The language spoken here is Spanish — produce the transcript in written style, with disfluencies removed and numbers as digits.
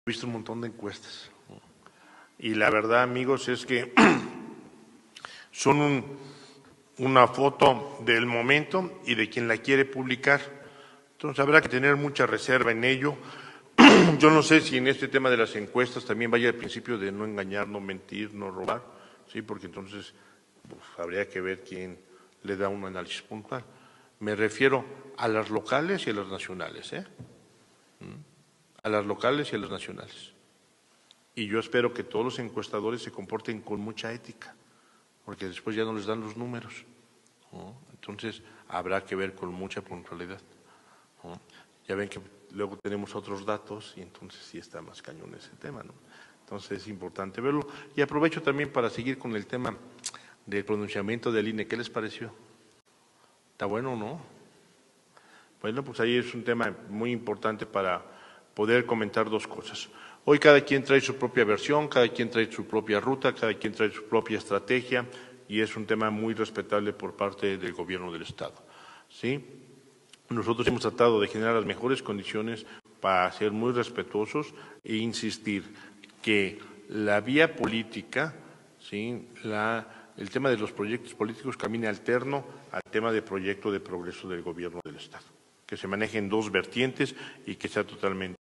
He visto un montón de encuestas y la verdad, amigos, es que son una foto del momento y de quien la quiere publicar. Entonces habrá que tener mucha reserva en ello. Yo no sé si en este tema de las encuestas también vaya el principio de no engañar, no mentir, no robar, sí, porque entonces habría que ver quién le da un análisis puntual. Me refiero a las locales y a las nacionales, a las locales y a las nacionales. Y yo espero que todos los encuestadores se comporten con mucha ética, porque después ya no les dan los números, ¿no? Entonces habrá que ver con mucha puntualidad, ¿no? Ya ven que luego tenemos otros datos y entonces sí está más cañón ese tema, ¿no? Entonces es importante verlo. Y aprovecho también para seguir con el tema del pronunciamiento del INE. ¿Qué les pareció? ¿Está bueno o no? Bueno, pues ahí es un tema muy importante para poder comentar dos cosas. Hoy cada quien trae su propia versión, cada quien trae su propia ruta, cada quien trae su propia estrategia y es un tema muy respetable por parte del gobierno del Estado, ¿sí? Nosotros hemos tratado de generar las mejores condiciones para ser muy respetuosos e insistir que la vía política, ¿sí?, el tema de los proyectos políticos camine alterno al tema de proyecto de progreso del gobierno del Estado, que se manejen dos vertientes y que sea totalmente